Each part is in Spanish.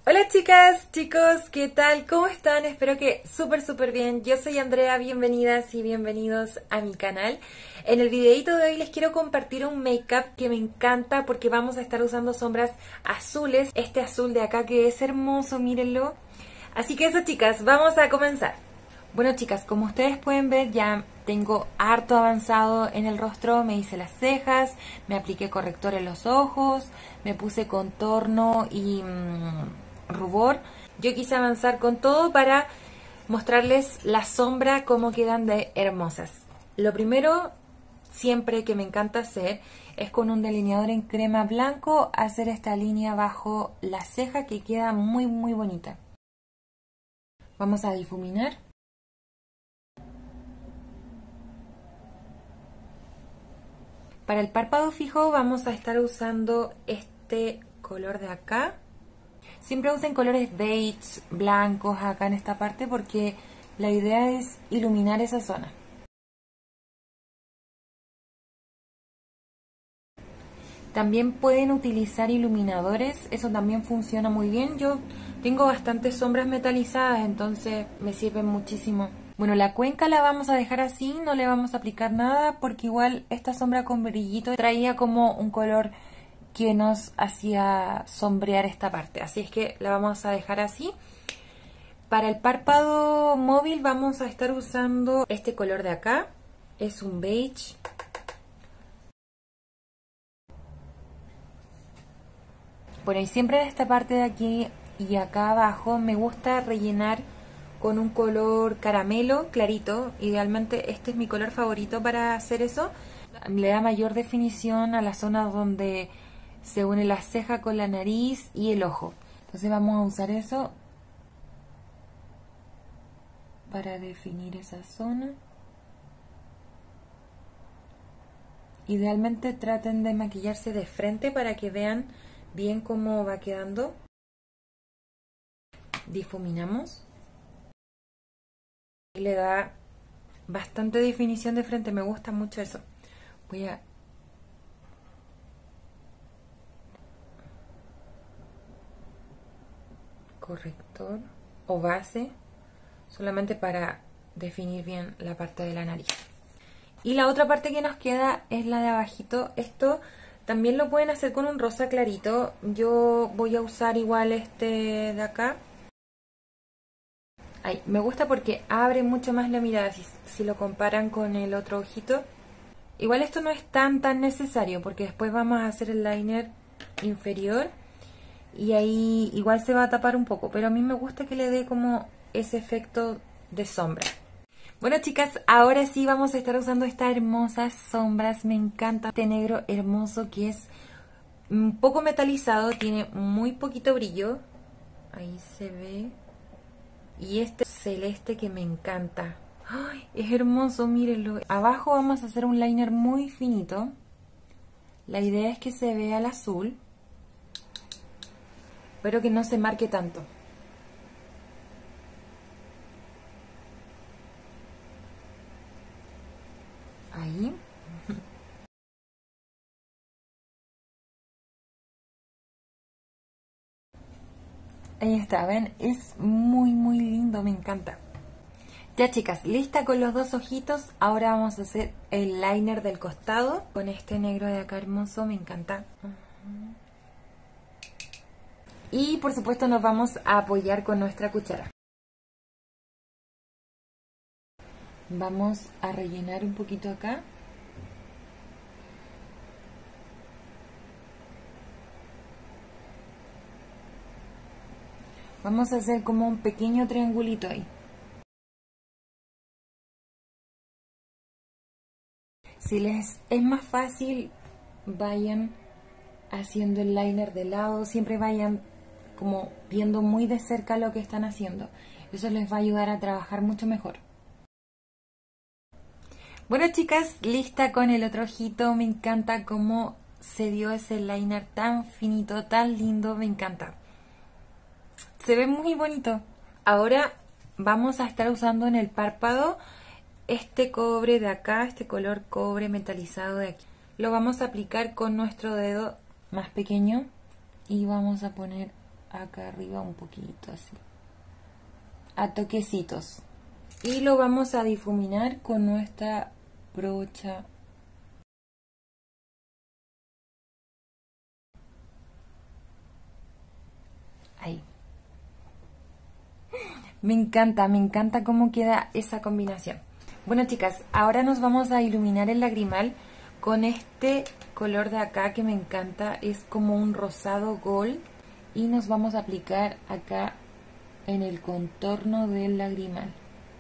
Hola chicas, chicos, ¿qué tal? ¿Cómo están? Espero que súper bien. Yo soy Andrea, bienvenidas y bienvenidos a mi canal. En el videito de hoy les quiero compartir un make-up que me encanta porque vamos a estar usando sombras azules. Este azul de acá que es hermoso, mírenlo. Así que eso chicas, vamos a comenzar. Bueno chicas, como ustedes pueden ver ya tengo harto avanzado en el rostro, me hice las cejas, me apliqué corrector en los ojos, me puse contorno y rubor. Yo quise avanzar con todo para mostrarles la sombra cómo quedan de hermosas. Lo primero, siempre que me encanta hacer, es con un delineador en crema blanco hacer esta línea bajo la ceja que queda muy bonita. Vamos a difuminar. Para el párpado fijo vamos a estar usando este color de acá. Siempre usen colores beige, blancos acá en esta parte porque la idea es iluminar esa zona. También pueden utilizar iluminadores, eso también funciona muy bien. Yo tengo bastantes sombras metalizadas, entonces me sirven muchísimo. Bueno, la cuenca la vamos a dejar así, no le vamos a aplicar nada porque igual esta sombra con brillito traía como un color que nos hacía sombrear esta parte. Así es que la vamos a dejar así. Para el párpado móvil vamos a estar usando este color de acá. Es un beige. Bueno, y siempre de esta parte de aquí y acá abajo me gusta rellenar con un color caramelo clarito. Idealmente este es mi color favorito para hacer eso. Le da mayor definición a la zona donde se une la ceja con la nariz y el ojo. Entonces vamos a usar eso para definir esa zona. Idealmente traten de maquillarse de frente para que vean bien cómo va quedando. Difuminamos. Y le da bastante definición de frente, me gusta mucho eso. Voy a corrector o base solamente para definir bien la parte de la nariz. Y la otra parte que nos queda es la de abajito. Esto también lo pueden hacer con un rosa clarito. Yo voy a usar igual este de acá. Ay, me gusta porque abre mucho más la mirada si lo comparan con el otro ojito. Igual esto no es tan necesario porque después vamos a hacer el liner inferior y ahí igual se va a tapar un poco, pero a mí me gusta que le dé como ese efecto de sombra. Bueno chicas, ahora sí vamos a estar usando estas hermosas sombras. Me encanta este negro hermoso que es un poco metalizado, tiene muy poquito brillo. Ahí se ve. Y este celeste que me encanta. ¡Ay! Es hermoso, mírenlo. Abajo vamos a hacer un liner muy finito. La idea es que se vea el azul, pero que no se marque tanto. Ahí. Ahí está, ¿ven? Es muy lindo, me encanta. Ya chicas, lista con los dos ojitos. Ahora vamos a hacer el liner del costado. Con este negro de acá hermoso, me encanta. Y por supuesto nos vamos a apoyar con nuestra cuchara. Vamos a rellenar un poquito acá. Vamos a hacer como un pequeño triangulito ahí. Si les es más fácil, vayan haciendo el liner de lado. Siempre vayan como viendo muy de cerca lo que están haciendo. Eso les va a ayudar a trabajar mucho mejor. Bueno chicas, lista con el otro ojito. Me encanta cómo se dio ese liner tan finito, tan lindo. Me encanta. Se ve muy bonito. Ahora vamos a estar usando en el párpado este cobre de acá, este color cobre metalizado de aquí. Lo vamos a aplicar con nuestro dedo más pequeño y vamos a poner acá arriba un poquito así, a toquecitos. Y lo vamos a difuminar con nuestra brocha. Ahí. Me encanta cómo queda esa combinación. Bueno, chicas, ahora nos vamos a iluminar el lagrimal con este color de acá que me encanta. Es como un rosado gold. Y nos vamos a aplicar acá en el contorno del lagrimal.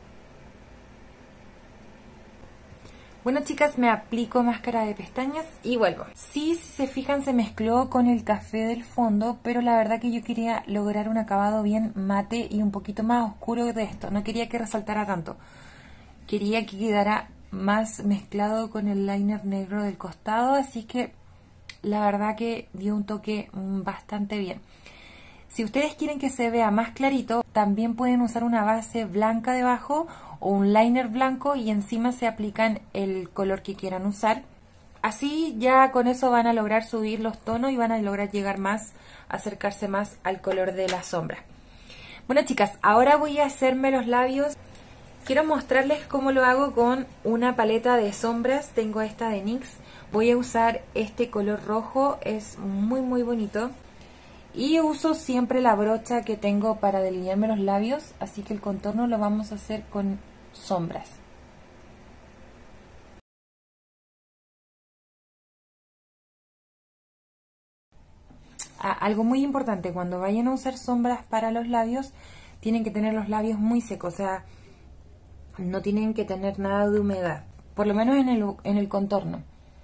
Bueno, chicas, me aplico máscara de pestañas y vuelvo. Sí, si se fijan, se mezcló con el café del fondo, pero la verdad que yo quería lograr un acabado bien mate y un poquito más oscuro de esto. No quería que resaltara tanto. Quería que quedara más mezclado con el liner negro del costado, así que la verdad que dio un toque bastante bien. Si ustedes quieren que se vea más clarito, también pueden usar una base blanca debajo o un liner blanco y encima se aplican el color que quieran usar. Así ya con eso van a lograr subir los tonos y van a lograr llegar más, acercarse más al color de la sombra. Bueno, chicas, ahora voy a hacerme los labios. Quiero mostrarles cómo lo hago con una paleta de sombras. Tengo esta de NYX. Voy a usar este color rojo, es muy bonito. Y uso siempre la brocha que tengo para delinearme los labios, así que el contorno lo vamos a hacer con sombras. Algo muy importante, cuando vayan a usar sombras para los labios, tienen que tener los labios muy secos, o sea, no tienen que tener nada de humedad, por lo menos en el contorno.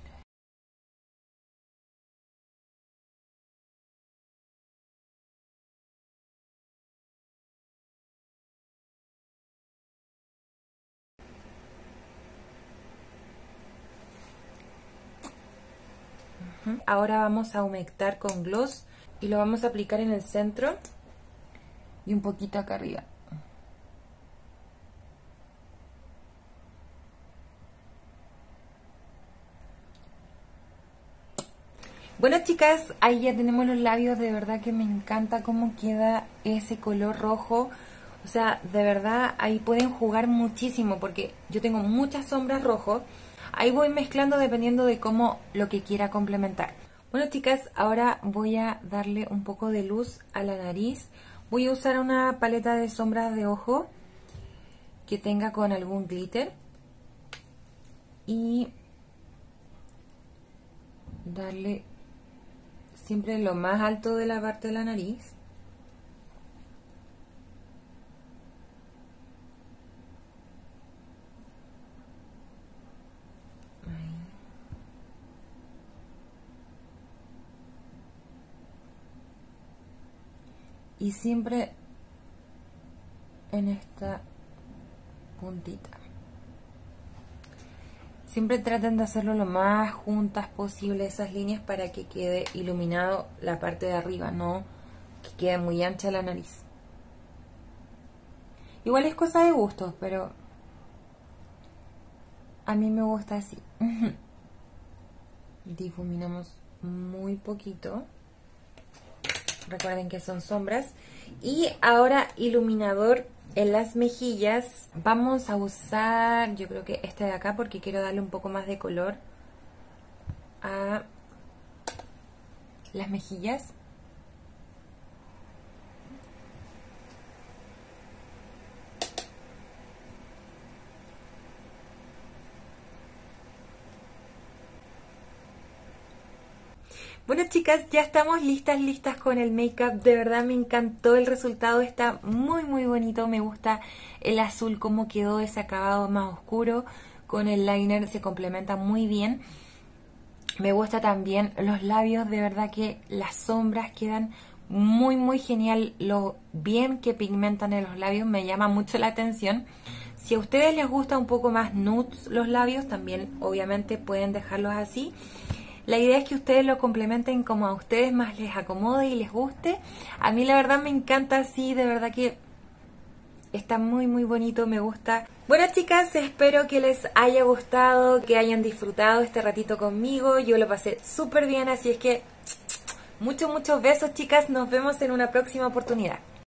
Ahora vamos a humectar con gloss y lo vamos a aplicar en el centro y un poquito acá arriba. Bueno, chicas, ahí ya tenemos los labios. De verdad que me encanta cómo queda ese color rojo. O sea, de verdad ahí pueden jugar muchísimo porque yo tengo muchas sombras rojo. Ahí voy mezclando dependiendo de cómo lo que quiera complementar. Bueno, chicas, ahora voy a darle un poco de luz a la nariz. Voy a usar una paleta de sombras de ojo que tenga con algún glitter. Y darle siempre lo más alto de la parte de la nariz. Ahí. Y siempre en esta puntita. Siempre traten de hacerlo lo más juntas posible esas líneas para que quede iluminado la parte de arriba, no que quede muy ancha la nariz. Igual es cosa de gustos, pero a mí me gusta así. Difuminamos muy poquito. Recuerden que son sombras. Y ahora iluminador en las mejillas. Vamos a usar, yo creo que este de acá porque quiero darle un poco más de color a las mejillas. Bueno, chicas, ya estamos listas con el make-up. De verdad me encantó el resultado, está muy bonito. Me gusta el azul, cómo quedó ese acabado más oscuro. Con el liner se complementa muy bien. Me gusta también los labios, de verdad que las sombras quedan muy genial. Lo bien que pigmentan en los labios me llama mucho la atención. Si a ustedes les gusta un poco más nudes los labios, también obviamente pueden dejarlos así. La idea es que ustedes lo complementen como a ustedes más les acomode y les guste. A mí la verdad me encanta así, de verdad que está muy bonito, me gusta. Bueno, chicas, espero que les haya gustado, que hayan disfrutado este ratito conmigo. Yo lo pasé súper bien, así es que Muchos, muchos besos, chicas. Nos vemos en una próxima oportunidad.